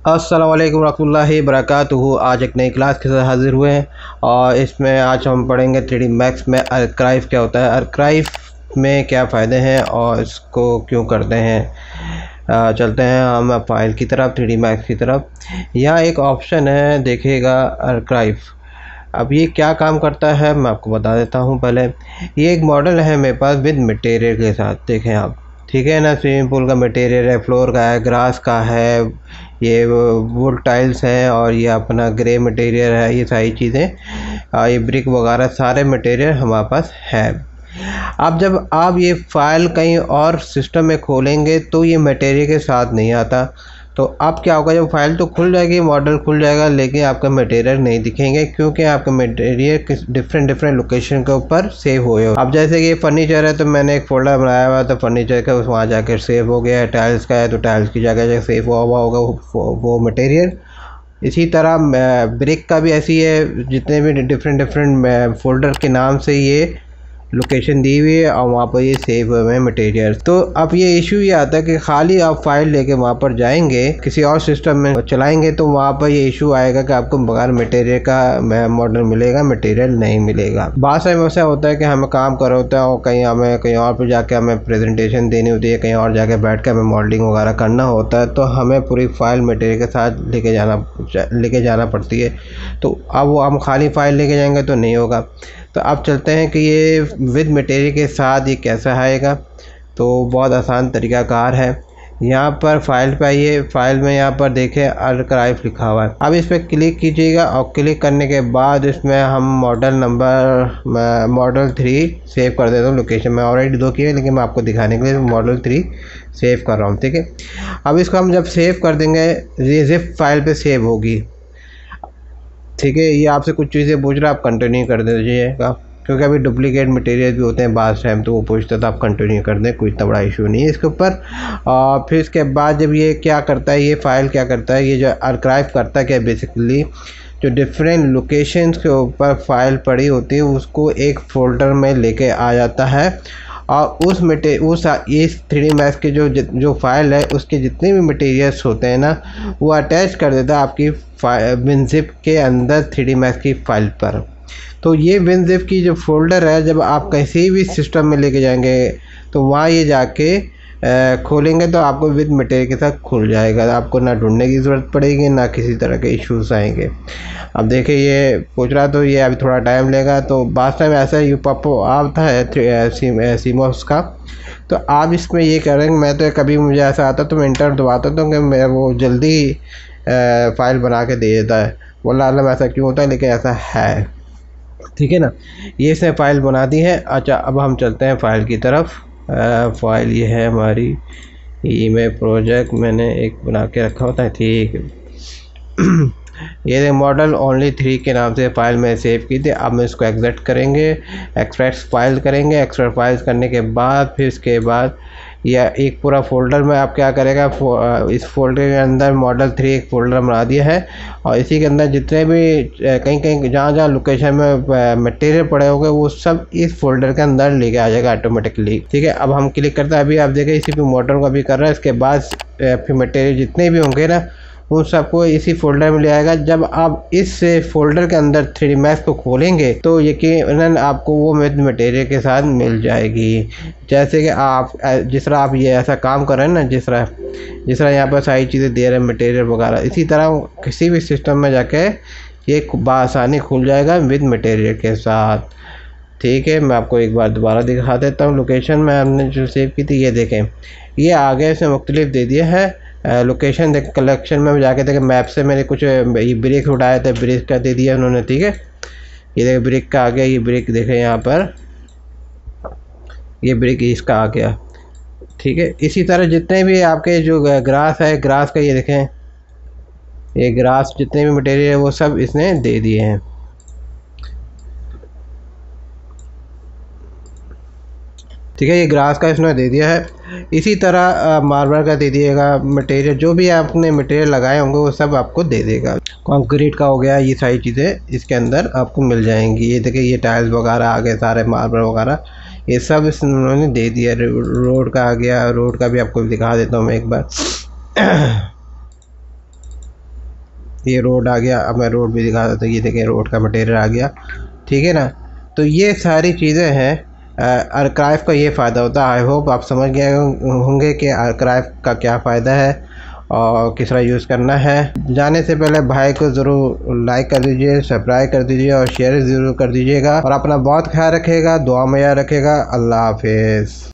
अस्सलाम वालेकुम रहमतुल्लाहि बरकातुहू। आज एक नई क्लास के साथ हाज़िर हुए हैं और इसमें आज हम पढ़ेंगे 3D मैक्स में आर्काइव क्या होता है, आर्काइव में क्या फ़ायदे हैं और इसको क्यों करते हैं। चलते हैं हम फाइल की तरफ, 3D मैक्स की तरफ। यहाँ एक ऑप्शन है, देखिएगा आर्काइव। अब ये क्या काम करता है मैं आपको बता देता हूँ। पहले ये एक मॉडल है मेरे पास विद मटेरियल के साथ, देखें आप, ठीक है ना। स्विमिंग पूल का मटेरियल है, फ्लोर का है, ग्रास का है, ये वुड टाइल्स हैं और ये अपना ग्रे मटेरियल है, ये सारी चीज़ें, ये ब्रिक वगैरह सारे मटेरियल हमारे पास है। अब जब आप ये फ़ाइल कहीं और सिस्टम में खोलेंगे तो ये मटेरियल के साथ नहीं आता। तो अब क्या होगा, जब फाइल तो खुल जाएगी, मॉडल खुल जाएगा, लेकिन आपका मटेरियल नहीं दिखेंगे क्योंकि आपका मटेरियल डिफरेंट लोकेशन के ऊपर सेव हुए हो। अब जैसे कि ये फर्नीचर है तो मैंने एक फोल्डर बनाया हुआ था फर्नीचर का, वहाँ जाकर सेव हो गया है। टाइल्स का है तो टाइल्स की जगह सेव हुआ होगा वो मटेरियल। इसी तरह ब्रिक का भी ऐसी है, जितने भी डिफरेंट फोल्डर के नाम से ये लोकेशन दी हुई है और वहाँ पर ये सेव हुए हैं मटेरियल। तो अब ये इशू ये आता है कि खाली आप फाइल लेके वहाँ पर जाएंगे, किसी और सिस्टम में चलाएंगे तो वहाँ पर ये इशू आएगा कि आपको बगैर मटेरियल का मॉडल मिलेगा, मटेरियल नहीं मिलेगा। बहुत सारे ऐसा होता है कि हमें काम कर होता है और कहीं और पर जाके हमें प्रेजेंटेशन देनी होती है, कहीं और जाके बैठ कर हमें मॉडलिंग वगैरह करना होता है, तो हमें पूरी फाइल मटेरियल के साथ लेके जाना पड़ती है। तो अब वो हम खाली फाइल लेके जाएंगे तो नहीं होगा। तो अब चलते हैं कि ये विद मटेरियल के साथ ये कैसा आएगा। तो बहुत आसान तरीक़ाकार है। यहाँ पर फाइल पे आइए, फाइल में यहाँ पर देखें आर्काइव लिखा हुआ है। अब इस पर क्लिक कीजिएगा और क्लिक करने के बाद इसमें हम मॉडल 3 सेव कर देता हूँ। लोकेशन में ऑलरेडी 2 किए, लेकिन मैं आपको दिखाने के लिए मॉडल 3 सेव कर रहा हूँ, ठीक है। अब इसको हम जब सेव कर देंगे, ये ज़िप फाइल पे सेव होगी, ठीक है। ये आपसे कुछ चीज़ें पूछ रहा है, आप कंटिन्यू कर दीजिएगा क्योंकि अभी डुप्लीकेट मटेरियल भी होते हैं बाद टाइम, तो वो पूछता था, आप कंटिन्यू कर दें, कोई इतना बड़ा इशू नहीं है इसके ऊपर। और फिर इसके बाद जब ये क्या करता है, ये फाइल क्या करता है, ये जो आर्काइव करता है क्या, बेसिकली जो डिफरेंट लोकेशंस के ऊपर फाइल पड़ी होती है उसको एक फ़ोल्डर में लेके आ जाता है और उस 3D मैक्स के जो फाइल है उसके जितने भी मटेरियल्स होते हैं ना, वो अटैच कर देता है आपकी WinZip के अंदर 3D मैक्स की फाइल पर। तो ये WinZip की जो फोल्डर है, जब आप किसी भी सिस्टम में लेके जाएंगे तो वहाँ ये जाके खोलेंगे तो आपको विद मटेरियल के साथ खुल जाएगा। आपको ना ढूंढने की ज़रूरत पड़ेगी, ना किसी तरह के इश्यूज आएंगे। अब देखिए ये पूछ रहा, तो ये अभी थोड़ा टाइम लेगा। तो बाद टाइम ऐसा यू पॉप आता है सीमोस का, तो आप इसमें ये करेंगे। मैं तो कभी मुझे ऐसा आता तो मैं इंटर दबाता तो कि मैं वो जल्दी फाइल बना के दे देता है। वल्लाह आलम ऐसा क्यों होता है, लेकिन ऐसा है, ठीक है ना। ये इसने फ़ाइल बना दी है। अच्छा, अब हम चलते हैं फ़ाइल की तरफ। फ़ाइल ये है हमारी ईमेल प्रोजेक्ट, मैंने एक बना के रखा होता है, ठीक है। ये मॉडल ओनली 3 के नाम से फ़ाइल में सेव की थी। अब मैं इसको एक्सट्रैक्ट करेंगे, एक्सट्रैक्ट फाइल करेंगे। एक्सट्रैक्ट फाइल्स करने के बाद फिर इसके बाद या एक पूरा फोल्डर में आप क्या करेगा, इस फोल्डर के अंदर मॉडल 3 एक फ़ोल्डर बना दिया है और इसी के अंदर जितने भी कहीं जहाँ लोकेशन में मटेरियल पड़े होंगे वो सब इस फोल्डर के अंदर लेके आ जाएगा ऑटोमेटिकली, ठीक है। अब हम क्लिक करते हैं, अभी आप देखें इसी पे मोटर को भी कर रहा है। इसके बाद फिर मटेरियल जितने भी होंगे ना उन सबको इसी फोल्डर में ले आएगा। जब आप इस फोल्डर के अंदर 3D मैक्स को खोलेंगे तो यकीनन आपको वो मटेरियल के साथ मिल जाएगी। जैसे कि आप जिस तरह आप ये ऐसा काम कर रहे हैं ना, जिस तरह यहाँ पर सारी चीज़ें दे रहे हैं मटेरियल वगैरह, इसी तरह किसी भी सिस्टम में जाके ये बआसानी खुल जाएगा विद मटेरियल के साथ, ठीक है। मैं आपको एक बार दोबारा दिखा देता हूँ। लोकेशन में हमने जो सेव की थी, ये देखें, ये आगे से मुख्तलिफ दे दिया है। लोकेशन देख, कलेक्शन में जाके देखें, मैप से मैंने कुछ ये ब्रिक उठाए थे, ब्रिक का दे दिया उन्होंने, ठीक है। ये देखें ब्रिक का आ गया, ये ब्रिक देखें यहाँ पर, ये ब्रिक इसका आ गया, ठीक है। इसी तरह जितने भी आपके जो ग्रास है, ग्रास का ये देखें, ये ग्रास जितने भी मटेरियल है वो सब इसने दे दिए हैं, ठीक है। ये ग्रास का इसने दे दिया है। इसी तरह मार्बल का दे दिएगा मटेरियल, जो भी आपने मटेरियल लगाए होंगे वो सब आपको दे देगा। कंक्रीट का हो गया, ये सारी चीज़ें इसके अंदर आपको मिल जाएंगी। ये देखिए ये टाइल्स वगैरह आ गए, सारे मार्बल वगैरह ये सब इन्होंने दे दिया। रोड का आ गया, रोड का भी आपको दिखा देता हूँ मैं एक बार। ये रोड आ गया। अब मैं रोड भी दिखा देता हूँ। ये देखिए रोड का मटेरियल आ गया, ठीक है ना। तो ये सारी चीज़ें हैं। आर्काइव का ये फ़ायदा होता है। आई होप आप समझ गए होंगे कि आर्काइव का क्या फ़ायदा है और किस तरह यूज़ करना है। जाने से पहले भाई को ज़रूर लाइक कर दीजिए, सब्सक्राइब कर दीजिए और शेयर ज़रूर कर दीजिएगा। और अपना बहुत ख्याल रखिएगा, दुआ में याद रखिएगा। अल्लाह हाफिज़।